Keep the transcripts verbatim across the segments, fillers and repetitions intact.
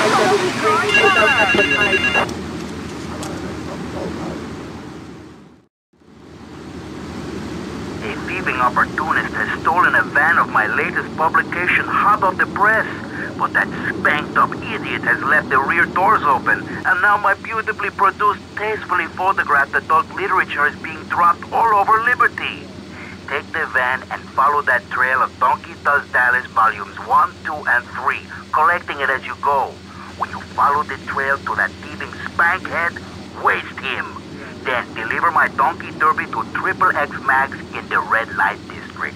A thieving opportunist has stolen a van of my latest publication hot off the press. But that spanked-up idiot has left the rear doors open, and now my beautifully produced, tastefully photographed adult literature is being dropped all over Liberty. Take the van and follow that trail of Donkey Does Dallas volumes one, two, and three, collecting it as you go. When you follow the trail to that thieving spankhead, waste him. Then deliver my Donkey Derby to Triple X Max in the Red Light District.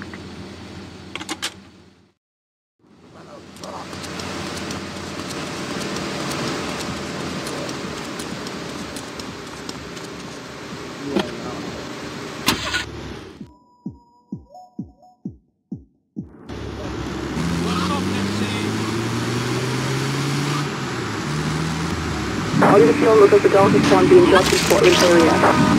All units known looks like the Dolphin spawn being just in Portland area.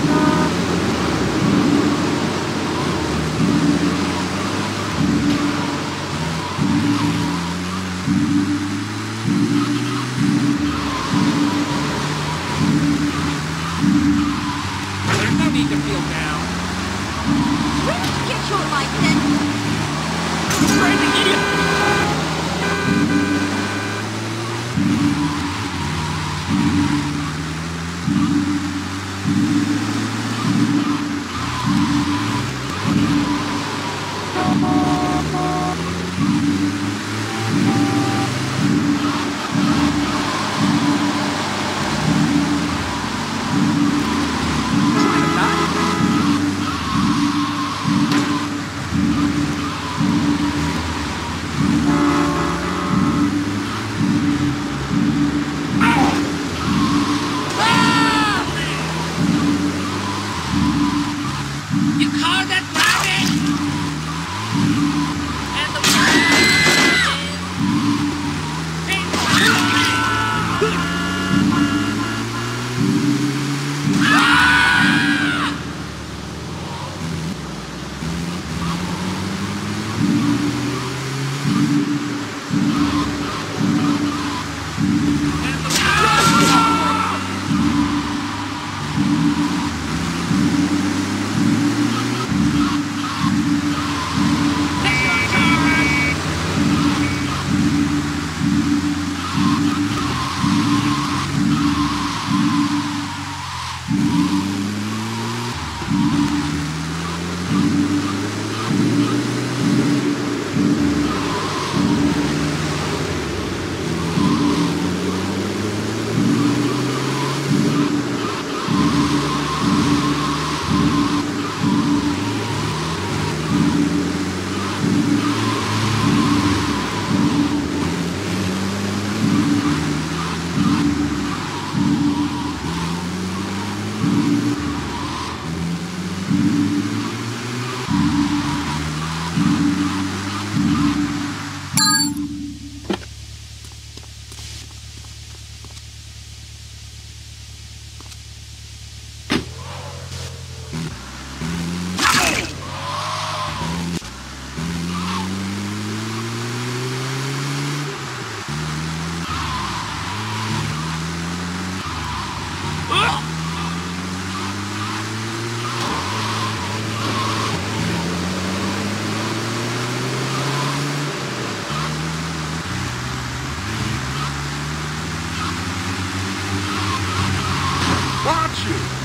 There's no need to feel down. Where did you get your license? Crazy idiot! Watch it!